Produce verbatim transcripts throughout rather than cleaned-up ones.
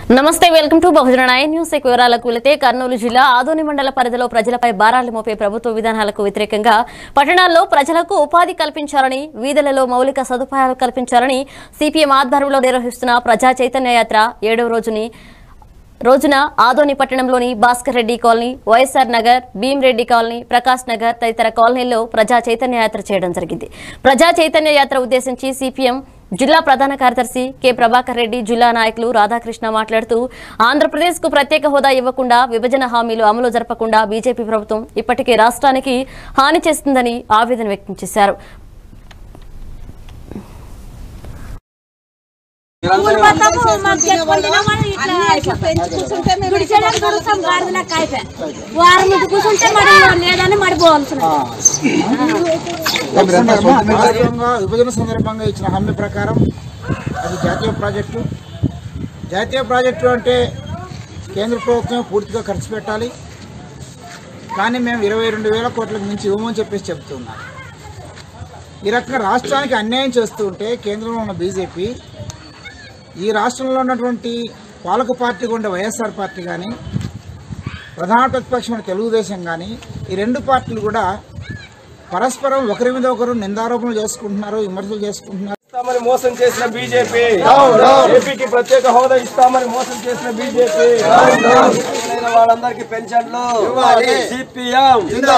నమస్తే welcome to Bahujan nine news వివరాలకు వెళితే కర్నూలు జిల్లా ఆదోని మండల పరిధిలో ప్రజలపై భారాలు మోపే ప్రభుత్వ విధానాలకు వ్యతిరేకంగా పట్టణాల్లో ప్రజలకు ఉపాధి కల్పించాలని వీధులలో మౌలిక సదుపాయాలు కల్పించాలని సిపిఎం ఆధ్వర్యంలో నిర్వహిస్తున్న ప్రజా చైతన్య యాత్ర ఏడవ రోజుని రోజున ఆదోని పట్టణంలోని Bhaskar Reddy colony, YSR Nagar, Bhimreddy colony, Prakash Nagar తదితర కాలనీల్లో ప్రజా చైతన్య యాత్ర చేయడం జరిగింది. ప్రజా చైతన్య యాత్ర ఉద్దేశించి సిపిఎం జిల్లా ప్రధాన కార్యదర్శి కె ప్రభాకర్ రెడ్డి, జిల్లా నాయకులు రాధాకృష్ణ మాట్లాడుతూ ఆంధ్రప్రదేశ్ కు ప్రత్యేక హోదా ఇవ్వకుండా, విభజన హామీలు అమలు జరపకుండా బీజేపీ ప్రభుత్వం ఇప్పటికే రాష్ట్రానికి హాని చేస్తుందని ఆవేదన వ్యక్తం చేశారు. విభజన సందర్భంగా ఇచ్చిన హామీ ప్రకారం అది జాతీయ ప్రాజెక్టు. జాతీయ ప్రాజెక్టు అంటే కేంద్ర ప్రభుత్వం పూర్తిగా ఖర్చు పెట్టాలి, కానీ మేము ఇరవై రెండు వేల కోట్లకు మించి ఇవ్వమని చెప్పేసి చెబుతున్నాం. ఈ రకంగా రాష్ట్రానికి అన్యాయం చేస్తూ ఉంటే కేంద్రంలో ఉన్న బీజేపీ, ఈ రాష్ట్రంలో ఉన్నటువంటి పాలక పార్టీ ఉండే వైఎస్ఆర్ పార్టీ కానీ, ప్రధాన ప్రతిపక్షమైన తెలుగుదేశం కానీ, ఈ రెండు పార్టీలు కూడా పరస్పరం ఒకరి మీద ఒకరు నిందారోపణలు చేసుకుంటున్నారు, విమర్శలు చేసుకుంటున్నారు. ఇస్తామని మోసం చేసిన బీజేపీ, ఏపీకి ప్రత్యేక హోదా ఇస్తామని మోసం చేసిన బీజేపీ, వాళ్ళందరికీ పెన్షన్లు సిపిఎం.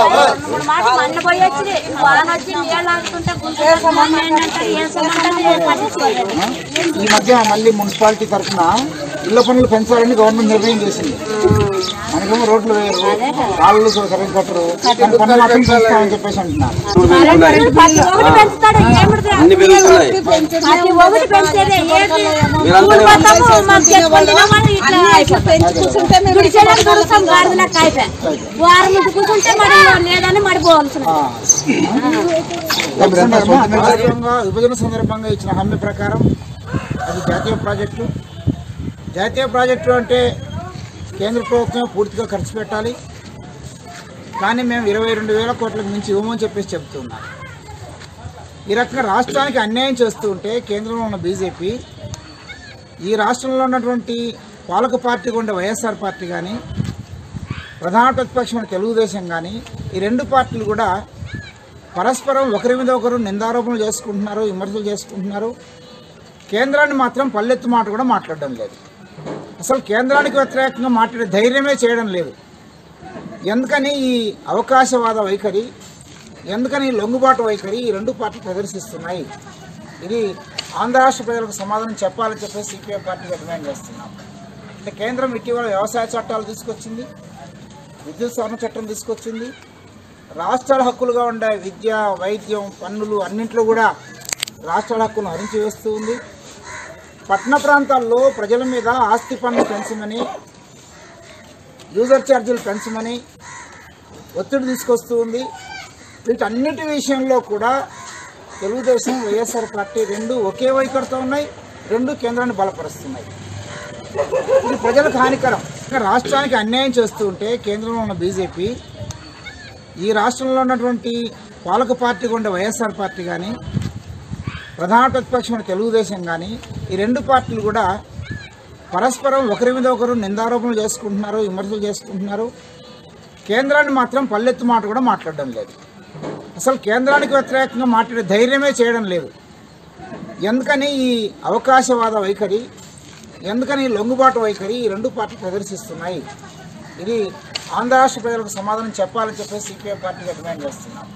ఈ మధ్య మళ్ళీ మున్సిపాలిటీ తరఫున ఇళ్ల పనులు పెంచాలని గవర్నమెంట్ నిర్ణయం చేసింది. మనకేమో రోడ్లు వేయరు, రాళ్ళు సరిగ్గా కట్టరు, పన్ను మాత్రం పెంచుతామని చెప్పేసి అంటున్నారు. విభజన సందర్భంగా ఇచ్చిన హామీ ప్రకారం అది జాతీయ ప్రాజెక్టు. జాతీయ ప్రాజెక్టు అంటే కేంద్ర ప్రభుత్వం పూర్తిగా ఖర్చు పెట్టాలి, కానీ మేము ఇరవై రెండు వేల కోట్లకు మించి ఇవ్వమని చెప్పేసి చెబుతున్నాం. ఈ రకంగా రాష్ట్రానికి అన్యాయం చేస్తూ ఉంటే కేంద్రంలో ఉన్న బీజేపీ, ఈ రాష్ట్రంలో ఉన్నటువంటి పాలక పార్టీ ఉండే వైఎస్ఆర్ పార్టీ కానీ, ప్రధాన ప్రతిపక్షమైన తెలుగుదేశం కానీ, ఈ రెండు పార్టీలు కూడా పరస్పరం ఒకరి మీద ఒకరు నిందారోపణలు చేసుకుంటున్నారు, విమర్శలు చేసుకుంటున్నారు. కేంద్రాన్ని మాత్రం పల్లెత్తు మాట కూడా మాట్లాడడం లేదు. అసలు కేంద్రానికి వ్యతిరేకంగా మాట్లాడే ధైర్యమే చేయడం లేదు. ఎందుకని ఈ అవకాశవాద వైఖరి, ఎందుకని లొంగుబాటు వైఖరి ఈ రెండు పార్టీలు ప్రదర్శిస్తున్నాయి? ఇది ఆంధ్ర రాష్ట్ర ప్రజలకు సమాధానం చెప్పాలని చెప్పేసి సిపిఎం పార్టీగా డిమాండ్ చేస్తున్నాం. అంటే కేంద్రం ఇటీవల వ్యవసాయ చట్టాలు తీసుకొచ్చింది, విద్యుత్ సవరణ చట్టం తీసుకొచ్చింది, రాష్ట్రాల హక్కులుగా ఉండే విద్య, వైద్యం, పన్నులు అన్నింటిలో కూడా రాష్ట్రాల హక్కులను హరించి వేస్తూ ఉంది. పట్టణ ప్రాంతాల్లో ప్రజల మీద ఆస్తి పన్ను పెంచమని, యూజర్ ఛార్జీలు పెంచమని ఒత్తిడి తీసుకొస్తూ ఉంది. వీటన్నిటి విషయంలో కూడా తెలుగుదేశం, వైఎస్ఆర్ పార్టీ రెండు ఒకే వైఖరితో ఉన్నాయి, రెండు కేంద్రాన్ని బలపరుస్తున్నాయి. ఇది ప్రజలకు హానికరం. రాష్ట్రానికి అన్యాయం చేస్తూ ఉంటే కేంద్రంలో ఉన్న బీజేపీ, ఈ రాష్ట్రంలో ఉన్నటువంటి పాలక పార్టీ ఉండే వైఎస్ఆర్ పార్టీ కానీ, ప్రధాన ప్రతిపక్షమైన తెలుగుదేశం కానీ, ఈ రెండు పార్టీలు కూడా పరస్పరం ఒకరి మీద ఒకరు నిందారోపణలు చేసుకుంటున్నారు, విమర్శలు చేసుకుంటున్నారు. కేంద్రాన్ని మాత్రం పల్లెత్తు మాట కూడా మాట్లాడడం లేదు. అసలు కేంద్రానికి వ్యతిరేకంగా మాట్లాడే ధైర్యమే చేయడం లేదు. ఎందుకని ఈ అవకాశవాద వైఖరి, ఎందుకని లొంగుబాటు వైఖరి ఈ రెండు పార్టీలు ప్రదర్శిస్తున్నాయి? ఇది ఆంధ్ర రాష్ట్ర ప్రజలకు సమాధానం చెప్పాలని చెప్పేసి సిపిఎం పార్టీగా డిమాండ్ చేస్తున్నాం.